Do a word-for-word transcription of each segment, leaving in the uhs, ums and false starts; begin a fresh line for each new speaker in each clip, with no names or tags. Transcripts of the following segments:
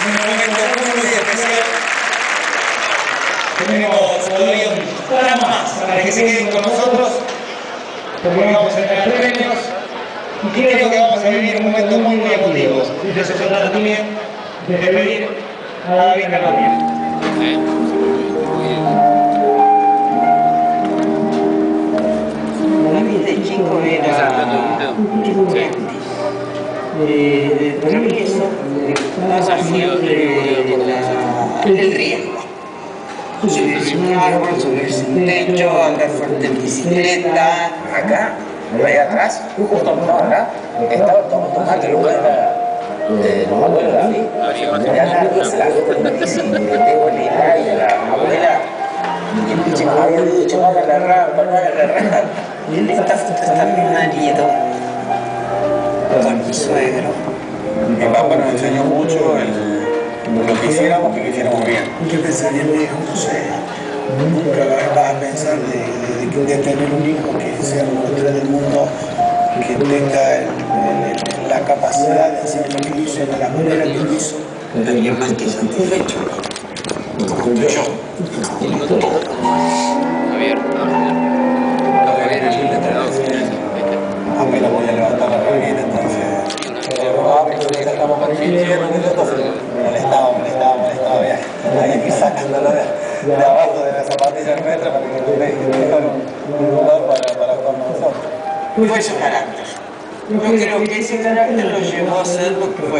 un momento muy especial. Tenemos todavía un tramo más para que se queden con nosotros, porque vamos a tener premios y creo que vamos a vivir un momento muy muy emotivo. Y eso se trata también de despedir a David Carrabia.
David de chico era eh, para mí eso pasa siempre el riesgo. Subirse un árbol, subirse un techo, andar fuerte en bicicleta. Acá, ahí atrás, justo acá, estaba tomando lugar de los abuelos de David. Ya nadie se la gente en bici, que tengo la idea de la abuela. Y el bicho me había dicho, no hagan la rampa, no hagan la rampa. Y él está también marido con mi suegro.
Mi papá nos enseñó mucho el, lo que hiciéramos, que quisiéramos bien.
¿Qué pensaría mi hijo? No sé. Nunca vas a pensar de, de, de tener un hijo que sea el mejor del mundo, que tenga el, el, la capacidad de hacer lo que hizo, de la manera que lo hizo.
Alguien más que satisfecho.
Yo.
Javier, Javier, el entrenador.
Apenas voy a levantar la rabita, entonces. Estamos con el infierno, entonces molestaba, molestaba, molestaba. Había que ir sacándolo de, de abajo de la zapatilla nuestra para que le dejen un lugar para, para con nosotros.
Fue su carácter. Yo creo que ese carácter lo llevó a ser lo que fue.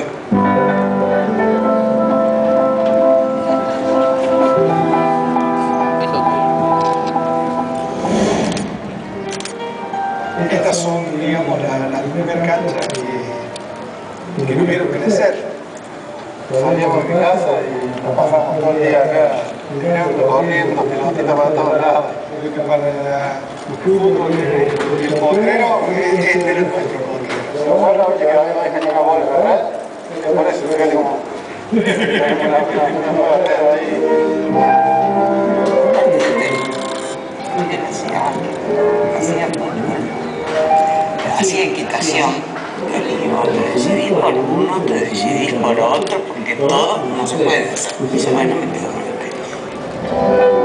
Estas son, digamos, las la primeras canchas que, que me vieron crecer.
Salíamos de mi casa y nos pasamos todo el día acá, mirando, corriendo, pelotitas para todos lados.
Para el fútbol y el potrero, este era nuestro potrero.
Lo bueno es que cada vez dejan una bola, ¿verdad? Por eso fíjate como una nueva tela ahí.
Hacía hacía equitación. Yo le digo, te decidís por uno, te decidís por otro, porque todo no se puede hacer. Dice, bueno, me quedo con el que.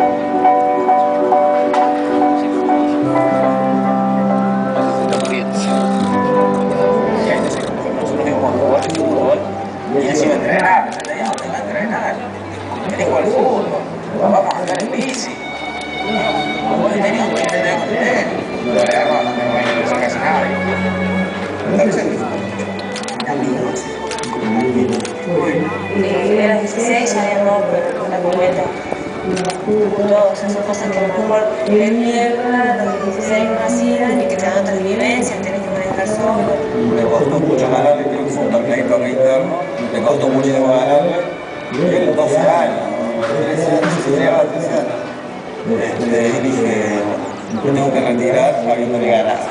Y encima entrenar, le digo, te va a entrenar. Me dijo al fútbol, vamos a andar en bici. Vos tenías que entrenar con él. No le agarraba, no me hizo casi nada. Entonces,
Amigos, como amigos. Bueno,
de a los dieciséis ya habíamos con la cubeta. Todas esas cosas que a lo mejor de mierda, a los dieciséis no hacían y que te dan otras vivencias, tenés que manejar solo.
me costó mucho ganarle, creo que fue un torneo acá interno. Me costó muchísimo ganarle. Y él doce años, trece años, se llegaba a trece años. Este, y dije, me tengo que retirar habiéndole ganado.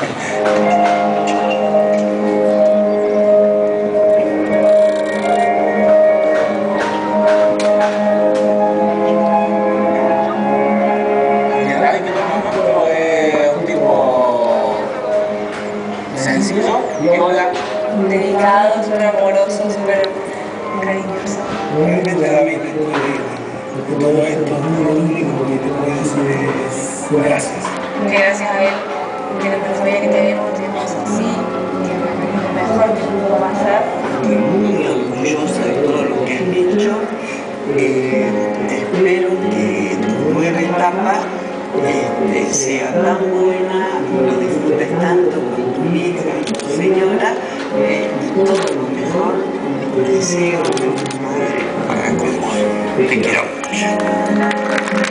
Delicado, súper amoroso, súper cariñoso.
Realmente David, después de todo esto, lo único que te puedo decir es gracias.
Que gracias a él, que no sabía que teníamos tiempos así, que es lo mejor que pudo pasar.
Estoy muy orgullosa de todo lo que han hecho. Eh, espero que tu nueva etapa este, sea tan buena, lo disfrutes tanto con tu hija y tu señora, eh, y todo lo mejor. Te deseo de tu madre para cuidar. Te quiero mucho.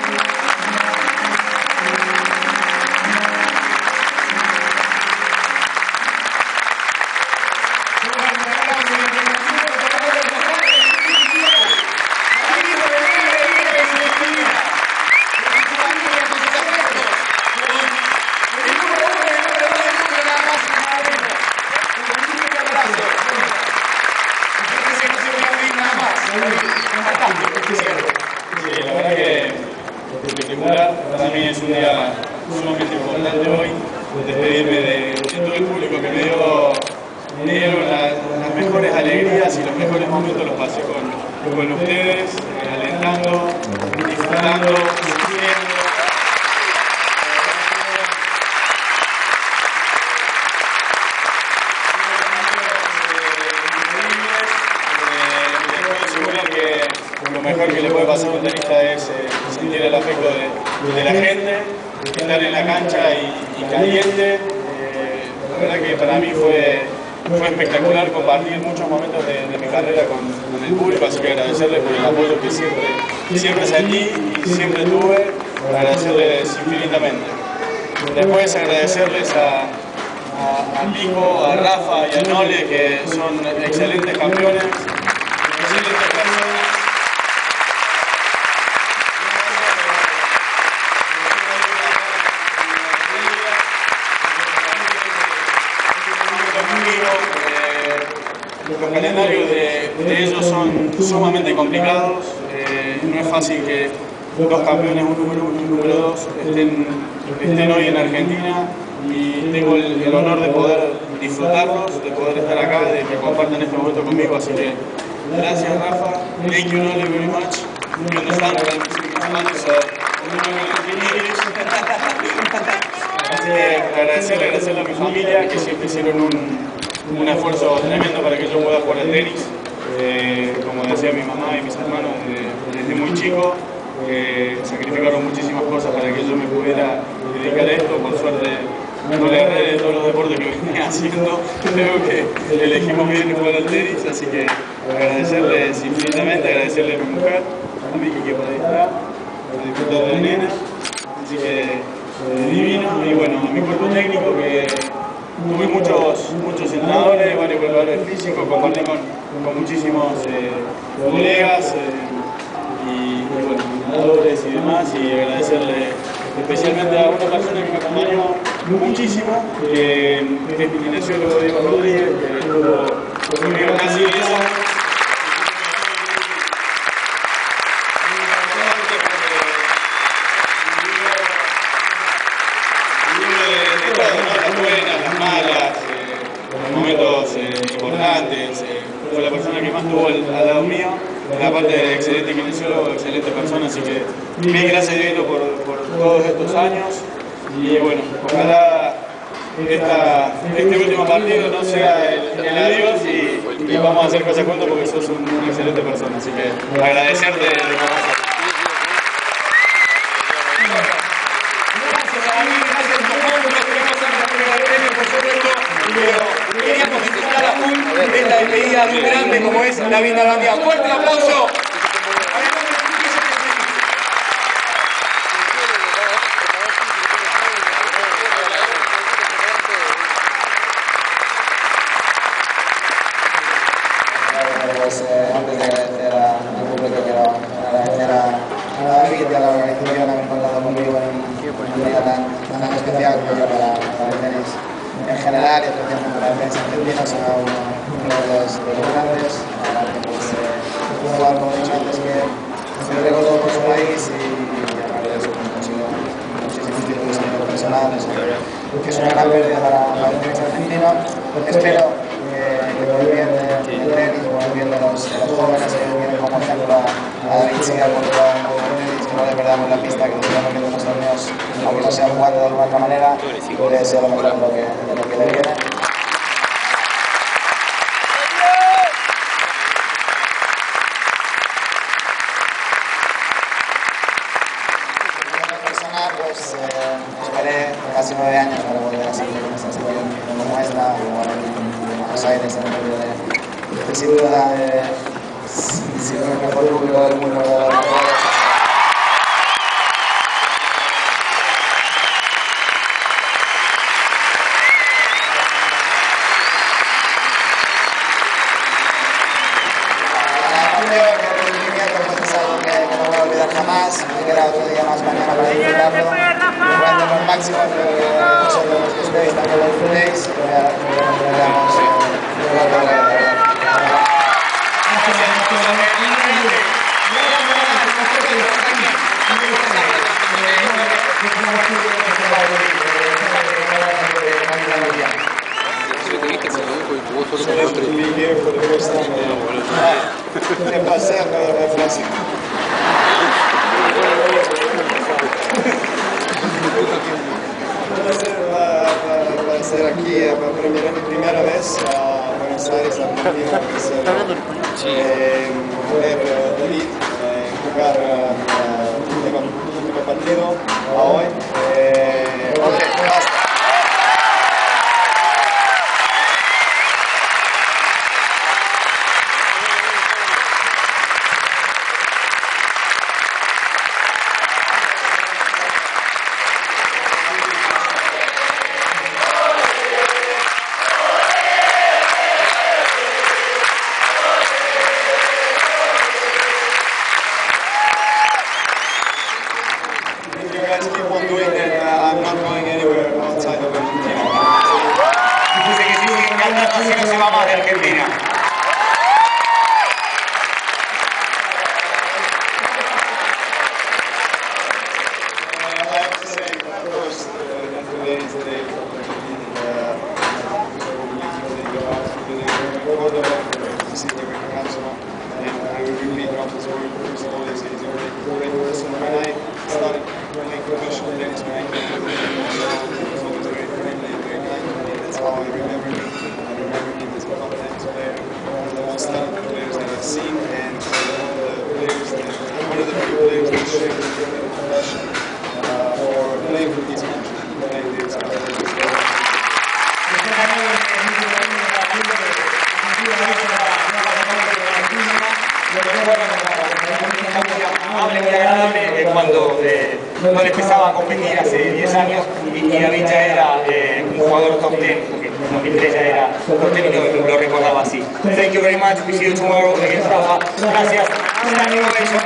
Sí, la verdad que espectacular. Para mí es un día sumamente importante hoy. Despedirme de todo el público que me dio, me dieron las, las mejores mejores alegrías y los mejores momentos los pasé con, con ustedes, eh, alentando, disfrutando, sufriendo. Lo mejor que le puede pasar a un tenista es eh, sentir el afecto de, de la gente, estar en la cancha y, y caliente. Eh, la verdad que para mí fue, fue espectacular compartir muchos momentos de, de mi carrera con, con el público, así que agradecerles por el apoyo que siempre, siempre sentí y siempre tuve, agradecerles infinitamente. Después agradecerles a, a, a Pico, a Rafa y a Nole, que son excelentes campeones, excelentes personas. Los calendarios de, de ellos son sumamente complicados, eh, no es fácil que dos campeones, un número uno y un número dos, estén, estén hoy en Argentina, y tengo el, el honor de poder disfrutarlos, de poder estar acá, de que compartan este momento conmigo, así que gracias Rafa, thank you Nole very much, you understand what I'm saying, so así que agradecerle, agradecerle a mi familia que siempre hicieron un un esfuerzo tremendo para que yo pueda jugar al tenis. Eh, como decía mi mamá y mis hermanos, desde, desde muy chico, eh, sacrificaron muchísimas cosas para que yo me pudiera dedicar a esto. Por suerte no le agarré de todos los deportes que venía haciendo, creo que elegimos bien jugar al tenis, así que agradecerles infinitamente, agradecerle a mi mujer, a mí que por ahí está, por disfrutar de la nena, así que eh, divino, y bueno, a mi cuerpo técnico que tuve muchos, muchos entrenadores, varios preparadores físicos, compartí con, con muchísimos eh, colegas eh, y, y bueno, entrenadores y demás, y agradecerle especialmente a una persona que me acompañó muchísimo, que es mi kinesiólogo Diego Rodríguez, que estuvo conmigo casi diez años. Importantes, eh, fue la persona que más tuvo al, al lado mío, aparte de excelente kinesiólogo, excelente persona, así que mil gracias Diego por, por todos estos años, y bueno, ojalá esta, este último partido no sea el, el adiós y, y vamos a hacer cosas juntos porque sos un, una excelente persona, así que agradecerte de corazón.
Queríamos disfrutar a full esta despedida muy grande como es la Vinalbandia. ¡Fuerte el aplauso!
Pues eh, antes de agradecer al público, quiero agradecer a, a David y a la organización que han contado conmigo en un día tan, tan especial como para, para el tenis en general, y especialmente para el tenis argentino. Será uno, uno de, los, de los grandes. Ahora que pues, eh, un jugador, como he dicho antes, que se lo todo por su país, y, y aparte de eso pues, consigo muchísimos títulos a nivel personal, que es una gran pérdida para, para el tenis argentino. Espero que volviendo el tenis, volviendo los, los jóvenes que vienen como ejemplo a, a David Siga con el tenis, que no le perdamos la pista, que nos sigamos viendo los torneos, aunque no sea jugando de alguna otra manera, y que sea lo mejor de lo que, de lo que le viene. Pues eh, esperé casi nueve años para volver a seguir en esta situación como esta, igual en Buenos Aires, en el medio de, de, sin duda, eh, si no el mejor público del mundo de los jugadores. Jamás, me queda otro día más mañana para disfrutarlo. Voy a hacerlo al máximo, espero que vosotros los que estéis también lo disfrutéis, y que veamos
Si lo tenés que hacer, Foto
to be here for the first time. È passato la frase. Va a ser aquí por primera, primera vez a Buenos Aires, Argentina, eh, ver a David eh, jugar el último, último partido a hoy. Eh, okay, basta. Keep on doing it. Uh, I'm not going anywhere outside of Argentina.
Dice que si sigue cantando así no se va más de Argentina.
Uh, I have to say, of course, uh, today is the day for the Córdoba, the city of Cancelo, and I will repeat what was very first of all, is he's a great, great person. When I started playing professional tennis, when I came to the game, he was always very friendly and very kind to me. That's how I remember him. I remember him as a top tennis player, one of the most talented players that I've seen, and one of the players that, one of the few players that shared the passion uh, for playing for this country, playing this country.
Amable, muy agradable, cuando eh, no le empezaba a competir hace diez años y, y David ya era eh, un jugador top diez, porque en dos mil tres ya era top diez y lo, lo recordaba así. Thank you very much, we see you tomorrow against Rafa. Gracias. Un amigo de ellos,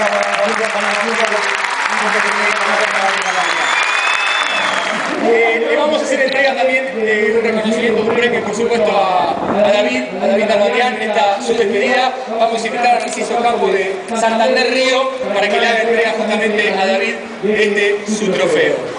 Eh, le vamos a hacer entrega también de un reconocimiento, un premio, por supuesto, a, a David, a David Armadián, en esta su despedida. Vamos a invitar a Narciso Campo de Santander Río para que le haga entrega justamente a David de este su trofeo.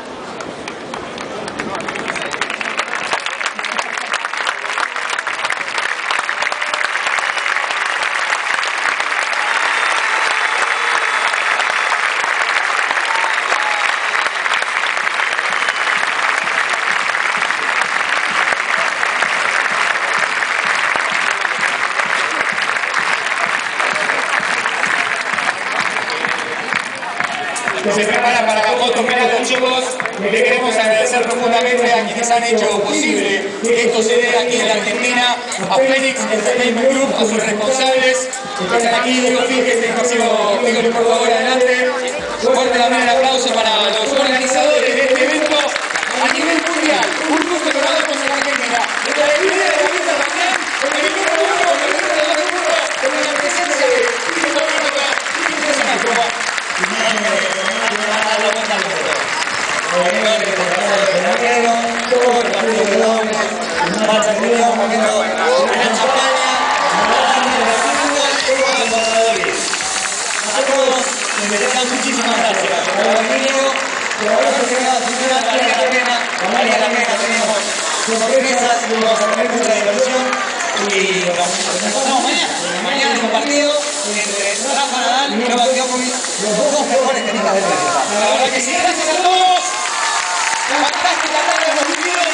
Que se prepara para la foto final, los chicos. Le queremos agradecer profundamente a quienes han hecho posible que esto se dé aquí en la Argentina, a Phoenix Entertainment Group, a sus responsables que están aquí. Digo, fíjense, dígale por favor adelante. Fuerte también el aplauso para los organizadores de este evento a nivel mundial. Un gusto que lo vemos en la Argentina. La despedida de David Armadián, con el número uno, con el número uno, con la presencia de Filipe Domínica y impresionante. Muchísimas gracias. Sorpresas, vamos a tener mucha diversión y nos encontramos mañana. Mañana en un partido entre Rafa Nadal y Novak Djokovic, los dos mejores tenistas del planeta. La verdad que sí, gracias a todos. Fantástica tarde hemos vivido.